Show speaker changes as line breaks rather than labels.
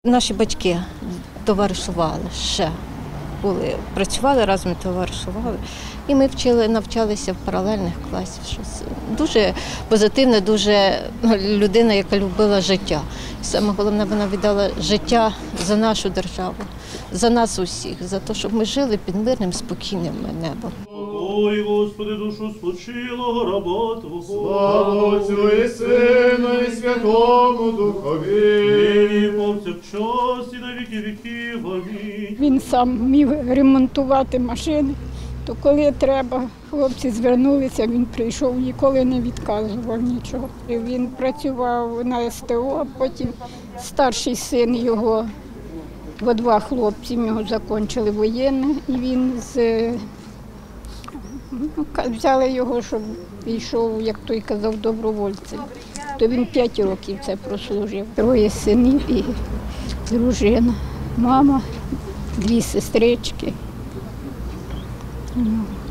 Наші батьки товаришували ще. Працювали разом, товаришували. І ми навчалися в паралельних класах. Щось дуже позитивне, дуже людина, яка любила життя. І саме головне, вона віддала життя за нашу державу, за нас усіх, за те, щоб ми жили під мирним, спокійним небом.
Ой, Господи, душу спочилого раба Твого.
Слава Отцю і Сину, і Святому Духові.
І повсякчас, і на віки віків. Амінь.
Він сам вмів ремонтувати машини, то коли треба, хлопці звернулися, він прийшов, ніколи не відказував нічого. І він працював на СТО, а потім старший син його, бо два хлопці його закінчили воєнне, і він взяли його, щоб пішов, як той казав, добровольцем. То він 5 років це прослужив. 3 синів і дружина, мама, 2 сестрички.